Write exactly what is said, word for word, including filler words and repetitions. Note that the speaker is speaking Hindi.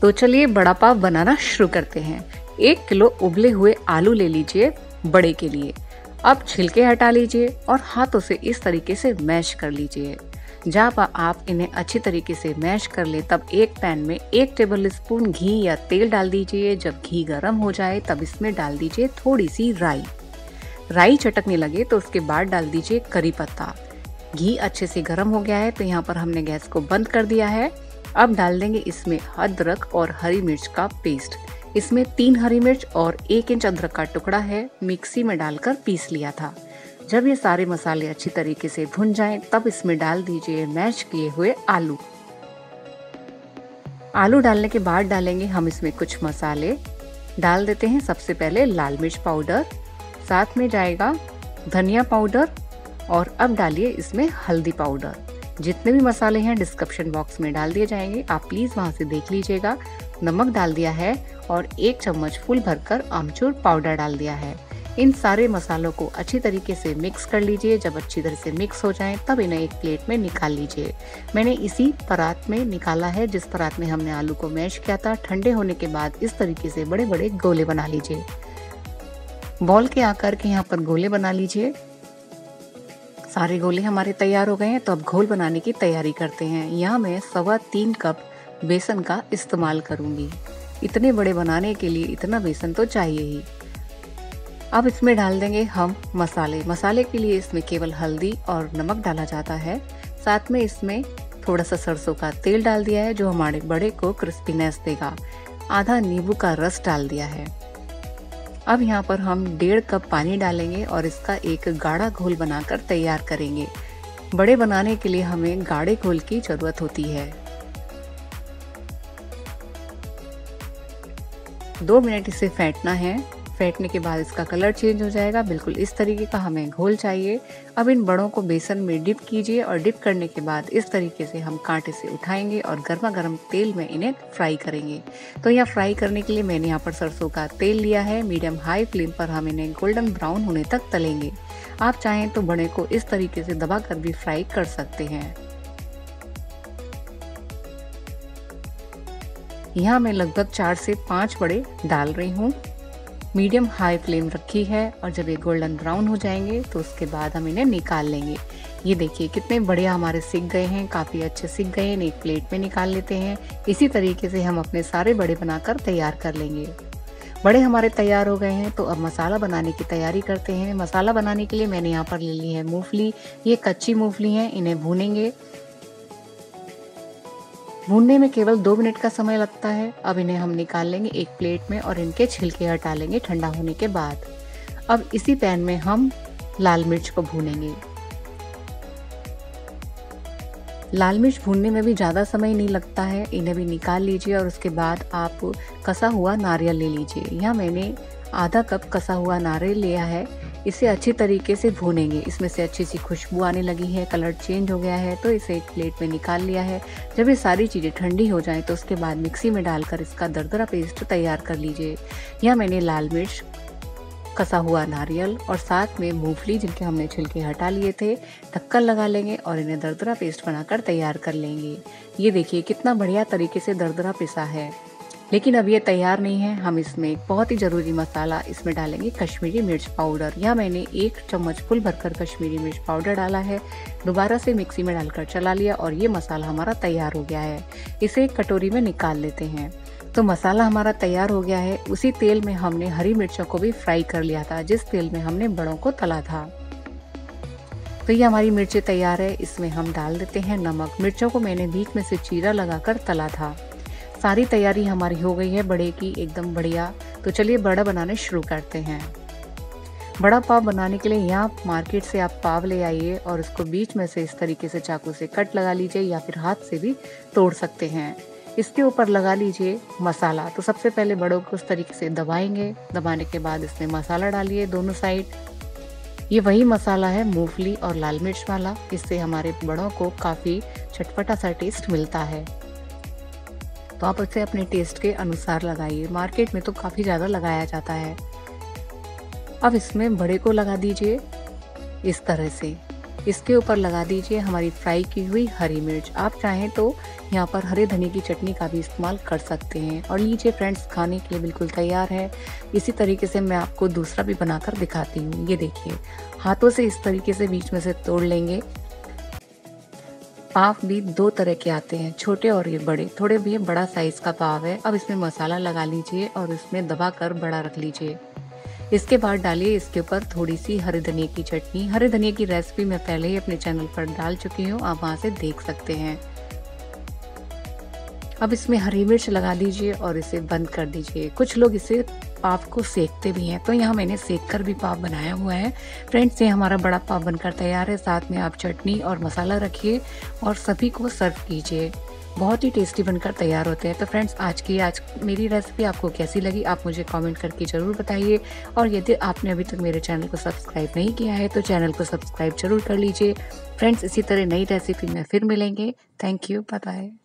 तो चलिए बड़ा पाव बनाना शुरू करते हैं। एक किलो उबले हुए आलू ले लीजिए बड़े के लिए। अब छिलके हटा लीजिए और हाथों से इस तरीके से मैश कर लीजिए। जब आप इन्हें अच्छी तरीके से मैश कर ले तब एक पैन में एक टेबल स्पून घी या तेल डाल दीजिए। जब घी गर्म हो जाए तब इसमें डाल दीजिए थोड़ी सी राई। राई चटकने लगे तो उसके बाद डाल दीजिए करी पत्ता। घी अच्छे से गर्म हो गया है तो यहाँ पर हमने गैस को बंद कर दिया है। अब डाल देंगे इसमें अदरक और हरी मिर्च का पेस्ट। इसमें तीन हरी मिर्च और एक इंच अदरक का टुकड़ा है, मिक्सी में डालकर पीस लिया था। जब ये सारे मसाले अच्छी तरीके से भुन जाएं तब इसमें डाल दीजिए मैश किए हुए आलू। आलू डालने के बाद डालेंगे हम इसमें कुछ मसाले। डाल देते हैं सबसे पहले लाल मिर्च पाउडर, साथ में जाएगा धनिया पाउडर और अब डालिए इसमें हल्दी पाउडर। जितने भी मसाले हैं डिस्क्रिप्शन बॉक्स में डाल दिए जाएंगे, आप प्लीज वहां से देख लीजिएगा। नमक डाल दिया है और एक चम्मच फुल भरकर आमचूर पाउडर डाल दिया है। इन सारे मसालों को अच्छी तरीके से मिक्स कर लीजिए। जब अच्छी तरह से मिक्स हो जाएं तब इन्हें एक प्लेट में निकाल लीजिए। मैंने इसी परात में निकाला है जिस परात में हमने आलू को मैश किया था। ठंडे होने के बाद इस तरीके से बड़े बड़े गोले बना लीजिए। बॉल के आकार के यहाँ पर गोले बना लीजिए। सारे गोले हमारे तैयार हो गए हैं तो अब घोल बनाने की तैयारी करते हैं। यहाँ मैं सवा तीन कप बेसन का इस्तेमाल करूंगी। इतने बड़े बनाने के लिए इतना बेसन तो चाहिए ही। अब इसमें डाल देंगे हम मसाले। मसाले के लिए इसमें केवल हल्दी और नमक डाला जाता है। साथ में इसमें थोड़ा सा सरसों का तेल डाल दिया है जो हमारे बड़े को क्रिस्पीनेस देगा। आधा नींबू का रस डाल दिया है। अब यहाँ पर हम डेढ़ कप पानी डालेंगे और इसका एक गाढ़ा घोल बनाकर तैयार करेंगे। बड़े बनाने के लिए हमें गाढ़े घोल की जरूरत होती है। दो मिनट इसे फेंटना है। फेंटने के बाद इसका कलर चेंज हो जाएगा। बिल्कुल इस तरीके का हमें घोल चाहिए। अब इन बड़ों को बेसन में डिप कीजिए और डिप करने के बाद इस तरीके से हम कांटे से उठाएंगे और गर्मा गर्म तेल में इन्हें फ्राई करेंगे। तो यहाँ फ्राई करने के लिए मैंने यहाँ पर सरसों का तेल लिया है। मीडियम हाई फ्लेम पर हम इन्हें गोल्डन ब्राउन होने तक तलेंगे। आप चाहें तो बड़े को इस तरीके से दबा कर भी फ्राई कर सकते हैं। यहाँ मैं लगभग चार से पाँच बड़े डाल रही हूँ। मीडियम हाई फ्लेम रखी है और जब ये गोल्डन ब्राउन हो जाएंगे तो उसके बाद हम इन्हें निकाल लेंगे। ये देखिए कितने बढ़िया हमारे सिक गए हैं, काफ़ी अच्छे सिक गए हैं। एक प्लेट में निकाल लेते हैं। इसी तरीके से हम अपने सारे बड़े बनाकर तैयार कर लेंगे। बड़े हमारे तैयार हो गए हैं तो अब मसाला बनाने की तैयारी करते हैं। मसाला बनाने के लिए मैंने यहाँ पर ले ली है मूंगफली। ये कच्ची मूंगफली है, इन्हें भूनेंगे। भूनने में केवल दो मिनट का समय लगता है। अब इन्हें हम निकाल लेंगे एक प्लेट में और इनके छिलके हटा लेंगे ठंडा होने के बाद। अब इसी पैन में हम लाल मिर्च को भूनेंगे। लाल मिर्च भूनने में भी ज़्यादा समय नहीं लगता है। इन्हें भी निकाल लीजिए और उसके बाद आप कसा हुआ नारियल ले लीजिए। यहाँ मैंने आधा कप कसा हुआ नारियल लिया है। इसे अच्छी तरीके से भूनेंगे। इसमें से अच्छी सी खुशबू आने लगी है, कलर चेंज हो गया है तो इसे एक प्लेट में निकाल लिया है। जब ये सारी चीज़ें ठंडी हो जाएं तो उसके बाद मिक्सी में डालकर इसका दरदरा पेस्ट तैयार कर लीजिए। यहाँ मैंने लाल मिर्च, कसा हुआ नारियल और साथ में मूंगफली जिनके हमने छिलके हटा लिए थे, ढक्कन लगा लेंगे और इन्हें दरदरा पेस्ट बनाकर तैयार कर लेंगे। ये देखिए कितना बढ़िया तरीके से दरदरा पिसा है। लेकिन अब ये तैयार नहीं है। हम इसमें एक बहुत ही ज़रूरी मसाला इसमें डालेंगे, कश्मीरी मिर्च पाउडर। यहाँ मैंने एक चम्मच फुल भरकर कश्मीरी मिर्च पाउडर डाला है। दोबारा से मिक्सी में डालकर चला लिया और ये मसाला हमारा तैयार हो गया है। इसे एक कटोरी में निकाल लेते हैं। तो मसाला हमारा तैयार हो गया है। उसी तेल में हमने हरी मिर्चों को भी फ्राई कर लिया था जिस तेल में हमने बड़ों को तला था। तो ये हमारी मिर्चें तैयार है। इसमें हम डाल देते हैं नमक। मिर्चों को मैंने बीच में से चीरा लगाकर तला था। सारी तैयारी हमारी हो गई है बड़े की, एकदम बढ़िया। तो चलिए बड़ा बनाने शुरू करते हैं। बड़ा पाव बनाने के लिए यहाँ मार्केट से आप पाव ले आइए और उसको बीच में से इस तरीके से चाकू से कट लगा लीजिए या फिर हाथ से भी तोड़ सकते हैं। इसके ऊपर लगा लीजिए मसाला। तो सबसे पहले बड़ों को उस तरीके से दबाएंगे। दबाने के बाद इसमें मसाला डालिए दोनों साइड। ये वही मसाला है मूंगफली और लाल मिर्च वाला। इससे हमारे बड़ों को काफ़ी चटपटा सा टेस्ट मिलता है। तो आप इसे अपने टेस्ट के अनुसार लगाइए। मार्केट में तो काफ़ी ज़्यादा लगाया जाता है। अब इसमें बड़े को लगा दीजिए इस तरह से। इसके ऊपर लगा दीजिए हमारी फ्राई की हुई हरी मिर्च। आप चाहें तो यहाँ पर हरे धनिए की चटनी का भी इस्तेमाल कर सकते हैं। और लीजिए फ्रेंड्स, खाने के लिए बिल्कुल तैयार है। इसी तरीके से मैं आपको दूसरा भी बनाकर दिखाती हूँ। ये देखिए, हाथों से इस तरीके से बीच में से तोड़ लेंगे। पाव भी दो तरह के आते हैं, छोटे और ये बड़े। थोड़े भी बड़ा साइज का पाव है। अब इसमें मसाला लगा लीजिए और इसमें दबाकर बड़ा रख लीजिए। इसके बाद डालिए इसके ऊपर थोड़ी सी हरे धनिए की चटनी। हरे धनिए की रेसिपी मैं पहले ही अपने चैनल पर डाल चुकी हूँ, आप वहाँ से देख सकते हैं। अब इसमें हरी मिर्च लगा दीजिए और इसे बंद कर दीजिए। कुछ लोग इसे पाव को सेकते भी हैं, तो यहाँ मैंने सेक कर भी पाव बनाया हुआ है। फ्रेंड्स, ये हमारा बड़ा पाव बनकर तैयार है। साथ में आप चटनी और मसाला रखिए और सभी को सर्व कीजिए। बहुत ही टेस्टी बनकर तैयार होते हैं। तो फ्रेंड्स, आज की आज मेरी रेसिपी आपको कैसी लगी आप मुझे कमेंट करके ज़रूर बताइए। और यदि आपने अभी तक मेरे चैनल को सब्सक्राइब नहीं किया है तो चैनल को सब्सक्राइब जरूर कर लीजिए। फ्रेंड्स, इसी तरह नई रेसिपी में फिर मिलेंगे। Thank you, bye bye.